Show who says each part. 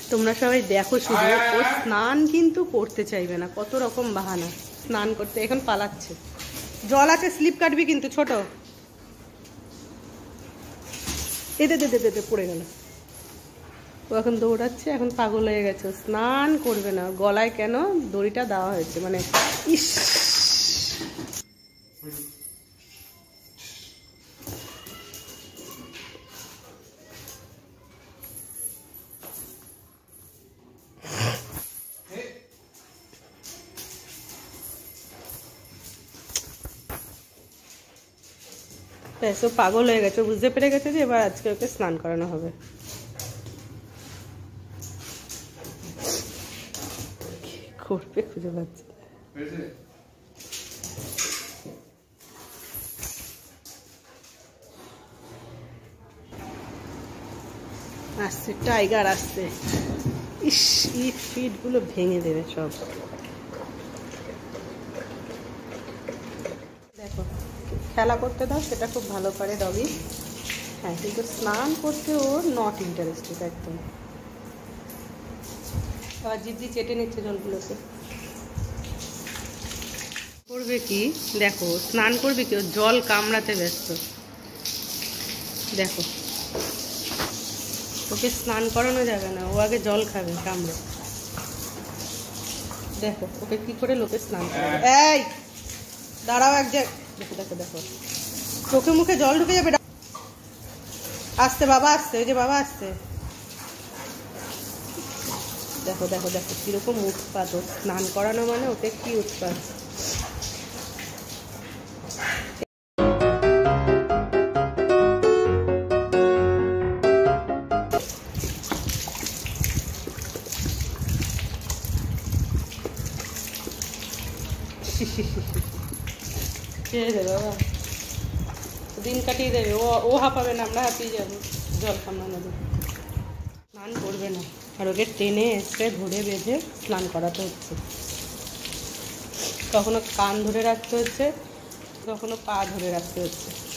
Speaker 1: তোমরা সবাই দেখো শুধু, ও স্নান কিন্তু করতে চাইবে না, কত রকম বাহানা স্নান করতে। এখন পালাচ্ছে, জল আছে, স্লিপ কাটবি কিন্তু ছোট। এদে দে দে দে পড়ে গেল। ও এখন দৌড়াচ্ছে, এখন পাগল হয়ে গেছে, স্নান করবে না। গলায় কেন দড়িটা দেওয়া হয়েছে, মানে ইস। ব্যাস, ও পাগল হয়ে গেছে, বুঝতে পেরে গেছে যে এবার আজকে ওকে স্নান করানো হবে। করবে খুঁজে পাচ্ছে। আসছে টাইগার আসছে। ইস, ইট ফিট গুলো ভেঙে দেবে সব। দেখো, খেলা করতে দাও, সেটা খুব ভালো পারে ডগি। হ্যাঁ, কিন্তু স্নান করতে ওর নট ইন্টারেস্টেড একদম। আবার জিভ দিয়ে চেটে নিচ্ছে জলগুলোকে। করবে কি দেখো, স্নান করবে কি, ও জল কামড়াতে ব্যস্ত। দেখো, ওকে স্নান করানো যাবে না, ও আগে জল খাবে কামড়ে। দেখো ওকে কি করে লোকে স্নান করাবে। এই দাঁড়াও এক জায়গায়। দেখো দেখো দেখো, চোখে মুখে জল ঢুকে যাবে। আসতে বাবা আসছে, ওই যে বাবা আসছে। দেখো দেখো দেখো কিরকম উৎপাত, ও স্নান করানো মানে ওকে কি উৎপাত। খেয়ে দেবে বাবা, দিন কাটিয়ে দেবে। ও হাঁপাবে না, আমরা হাঁপিয়ে যাবো জল কামড়ানো দেবে। স্নান করবে না, আর ওকে টেনে এসে ধরে বেঁধে স্নান করাতে হচ্ছে। কখনো কান ধরে রাখতে হচ্ছে, কখনো পা ধরে রাখতে হচ্ছে।